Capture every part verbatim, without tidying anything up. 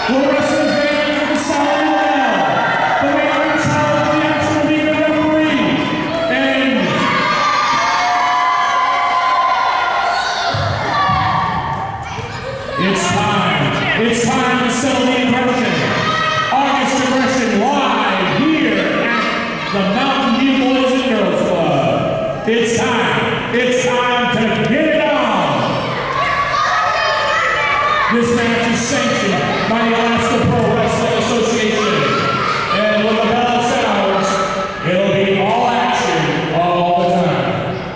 We're wrestling fans with a solid bell. The man in charge of the action will be the referee. And it's time. It's time to settle the aggression. August aggression live here at the Mountain View Boys and Girls Club. It's time. It's time to get it on. This match is sanctioned by the Alaska Pro Wrestling Association. And when the bell sounds, it'll be all action all the time.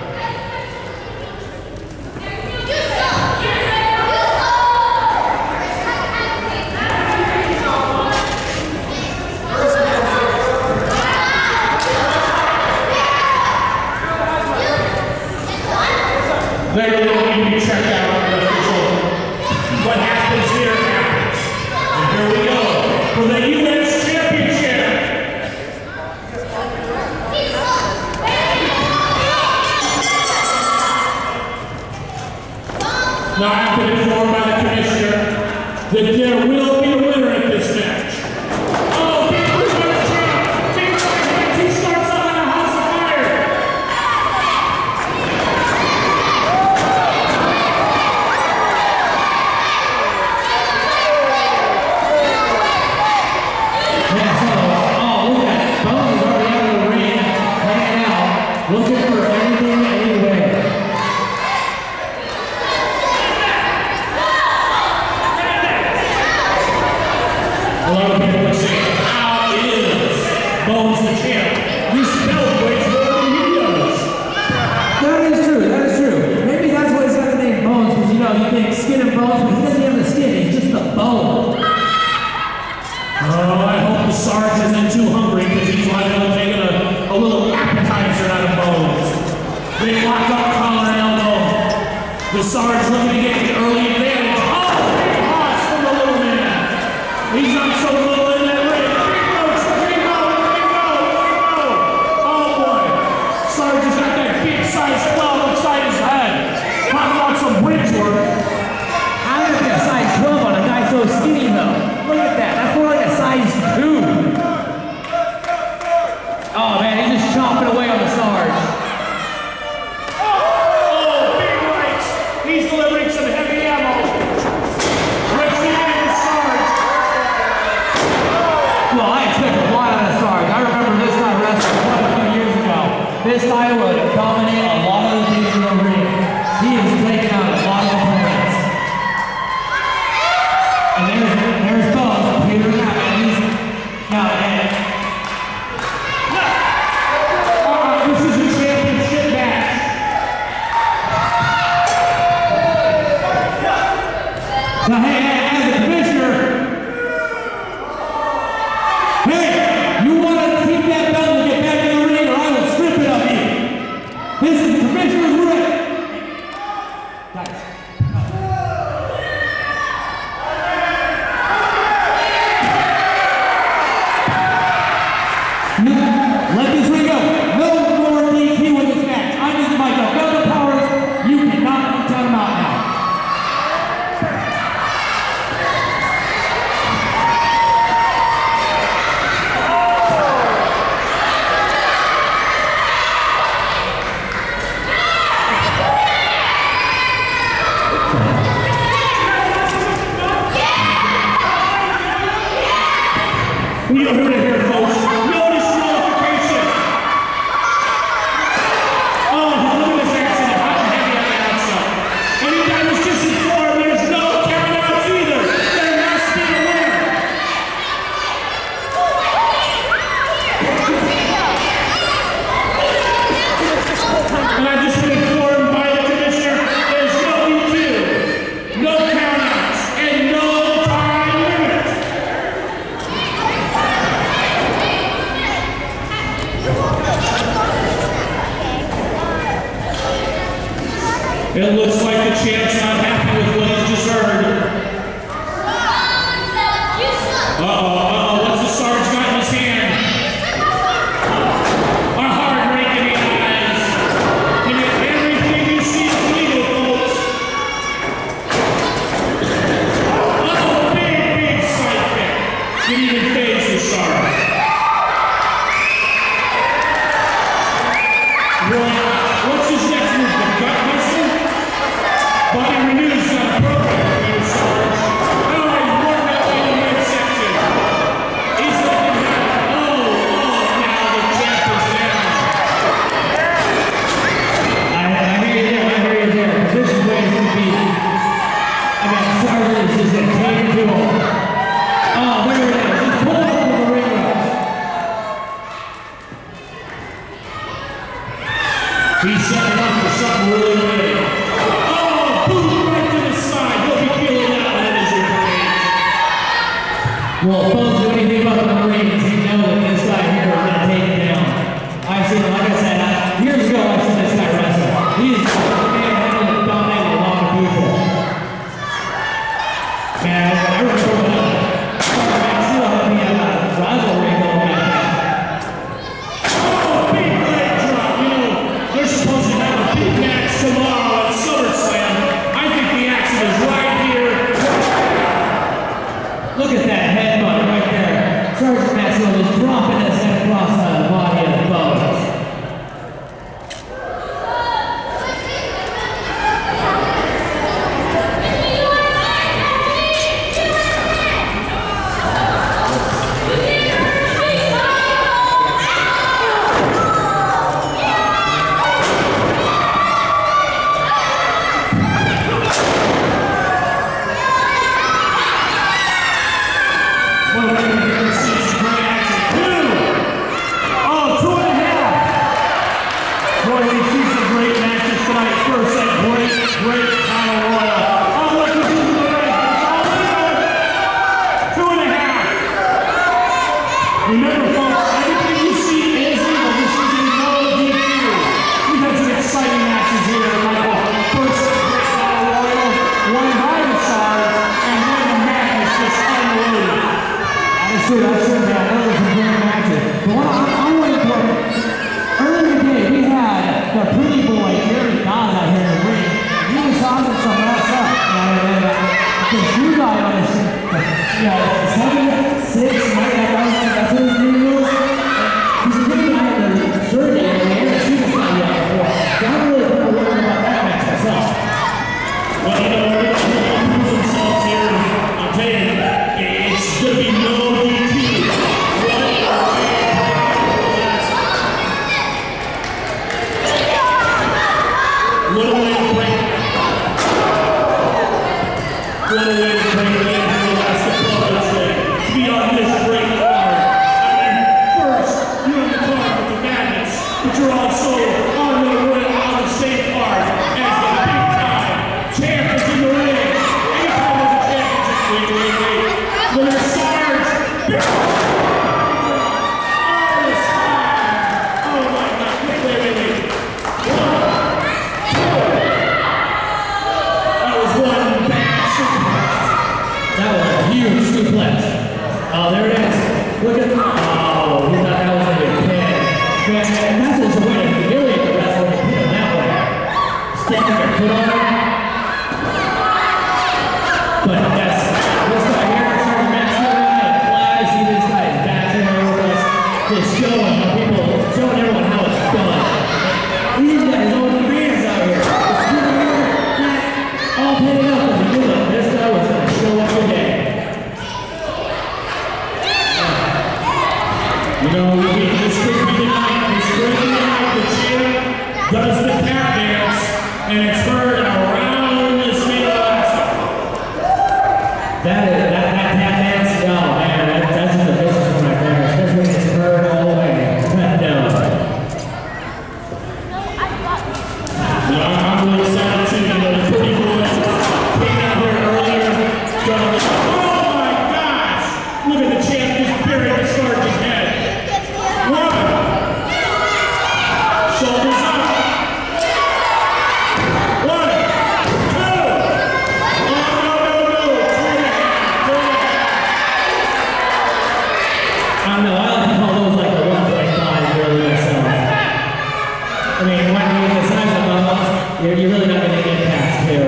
They will need to be checked out on the official. What happens here happens. And here we go for the U S Championship. Now I've been informed by the commissioner that there will be a winner at this match. Oh, big move by the champ. Big fight. He starts out in a house of fire. Looking for everything anyway. A lot of people are saying, how is Bonez the champ? He celebrates more than he does. That is true, that is true. Maybe that's why he's got the name Bonez, because you know, you think skin and bones, but he doesn't have the skin, he's just the bone. Oh, I hope the Sarge isn't too hungry because he's like on taking a, a little appetizer out of Bonez. They lock up collar and elbow. The Sarge looking to get the early advantage. Oh, big toss from the little man. He's not so little in that ring. Big notes, big note, big note, big note. Oh boy. Sarge has got that big size twelve upside his head. Talking about some bridge work. I don't think a size twelve on a guy so skinny though. Look at that, that's more like a size two. Oh man, he's just chomping away on the Sarge. Oh, big right. He's delivering some heavy ammo. Rips it in the Sarge. Well, I expect a lot out of Sarge. I remember this guy wrestling quite a few years ago. This guy would dominate a lot of the things in the ring. He is taking out a lot of opponents. And there's, there's Bonez, Peter now, and he's, now, and, Uh, this is a championship match. now hey, hey, as a commissioner, hey, you want to keep that belt and get back in the ring or I will strip it of you. This is the commissioner's ring. Guys. Let this ring go. No more D Q in this match. I'm using my double powers. You cannot count him out now. You don't hear it here, folks. No disqualification. Oh, look at this accident. Hot and heavy on the outside. And you guys was just informed there's no countouts either. There must be a winner. And I've just been informed by the commissioner there's no D Q, no countouts, and no time limit. It looks like the champ's not happy with what he's just heard. Uh-oh, uh-oh, what's the Sarge got in his hand? A hard rake in the eyes. And yet everything you see is legal, folks. Oh, big, big sight is just going to take it to him. Oh, there it is. Just pull it up with the ring ropes. He's setting up for something really big. Oh, boom, right to the side. He'll be feeling that one as your pain. Well, folks, do anything about the Marines, you know that this guy here is going to take him down. I've seen, like I said, I, years ago I've seen this guy wrestle. He's manhandled and dominated a lot of people. Man, I remember when I was still had me at a rivalry going back then. Oh, big leg drop. You know, they're supposed to have a big match tomorrow at SummerSlam. I think the action is right here. Look at that headbutt right there. Sergeant Maxwell is dropping his head across the body of the Bonez. Remember, folks, everything you see is legal. This is no D Q. We've had some exciting matches here, Michael. First, Great Battle Royal, one by the Sarge, and then the madness just unloaded. That is true, that's true, man. Those are some great matches. But what I, I want to put, earlier today, we had the pretty boy, Jerry Don, out here in the ring. He was talking some mess up. And, and uh, the shoe guy on his, you know, seven, six, nine, that's what his name was. He's a big guy in the thirty, and we haven't seen this guy yet before. So I'm really kind of worried about that match myself. Well, you know, everyone's going to prove themselves here. I'll tell you, it's going to be no D Q. What a way to break. What a way to break the end of the last couple of days. To be on this great card. I mean, first, you're on the card with the madness, but you're also on the, on the same card as the big time champ is in the ring. Anytime there's a championship, wait, wait, wait. When there's Sarge, big oh, the Sarge. Oh my God, wait, wait, wait, wait. One, two. That was one bad suplex. That was a huge suplex. Oh, there it is. Look at oh, he thought that was going to be a pin. Man, man, that's just a way to humiliate the wrestler and pin him that way. Sticking your foot on him. But yes, this guy here, Sergeant Maxwell, I'm glad to see this guy is back here with us. Just showing how people, showing everyone how it's done. He's got his own fans out here. It's giving him that all paid up as he did it. This guy was going to show up today. You know, this could be the night, this could be the night the champ does the tap dance, and it's heard around the state of Alaska. That is, that, that tap dance, oh man, that, that's just a vicious one right there, especially when it's heard all the way. But no. You know, I'm really excited too, you know, the pretty boy came out here earlier, got a oh my gosh! Look at the champ just burying the Sarge's head. One. Shoulders up. One. Two. Oh, no, no, no. Two and a half. Two and a half. I don't know, I like to call those like the one point five really myself. I mean, when you're the size of those, you're, you're really not going to get past two.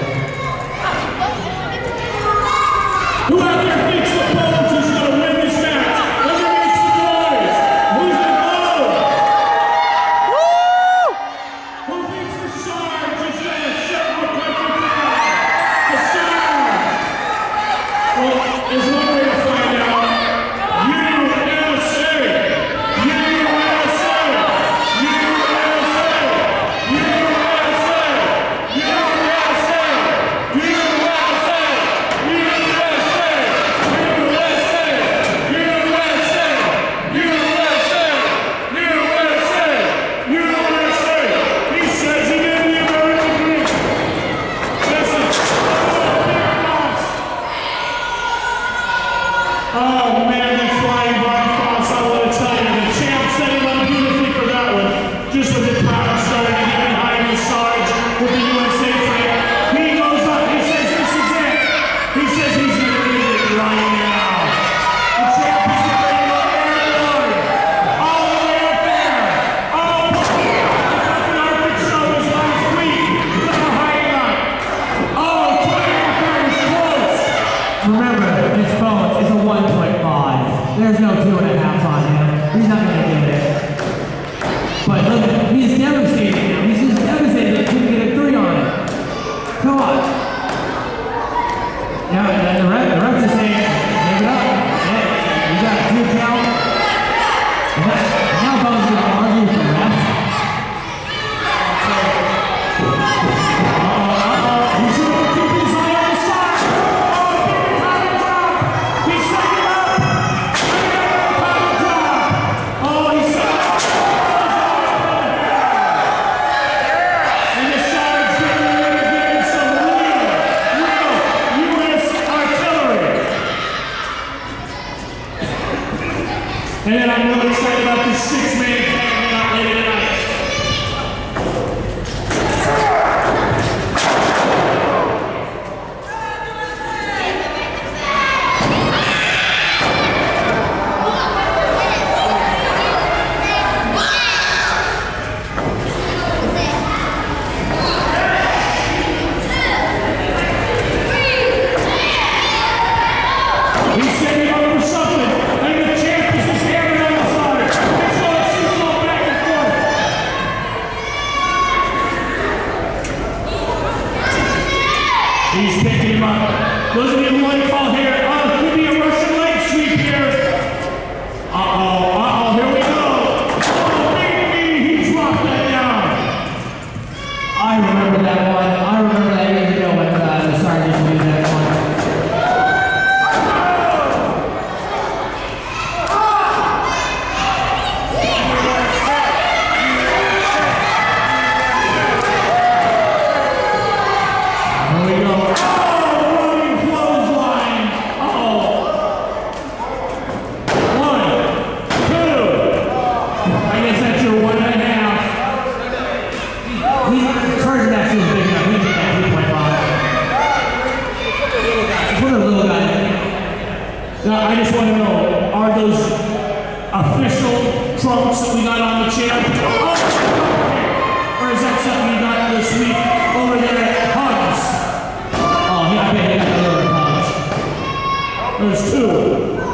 Who out there thinks the Bonez is going to win this match? Let me make some noise. Who's the Bonez? Woo! Who thinks the Sarge is going to set the country down? The Sarge. Well, there's one way to find out. U S A. U S A. U S A. U S A. U S A. U S A. He's not going to get it. But look, he's devastated now. He's just devastated that he couldn't get a three on it. Come on. Now, and the ref, the ref is saying, give it up. Yeah, you got a two count. And that, now Bonez is going to argue with the ref. And then I'm really excited about this six-man tag coming out later tonight. He's setting up for something. And the champ is just hammering on the side. It's going seesaw back and forth. He's picking him up. Those of you who want to call here, oh, it could be a Russian leg sweep here. Uh-oh, uh-oh, here we go. Oh, big knee, he dropped that down. I remember that one. I remember that years ago when uh, the Sergeant used that one. Here we go. Oh, running clothesline. Uh-oh. One, two. I guess that's your one and a half. He, Sergeant actually was big enough. He did that two point five. It's for the little guy. Now, I just want to know, are those official trunks that we got on the chair? Oh, okay. Or is that something you got this week over there at Hugs? Oh, yeah, I bet he got the little punch. There's two.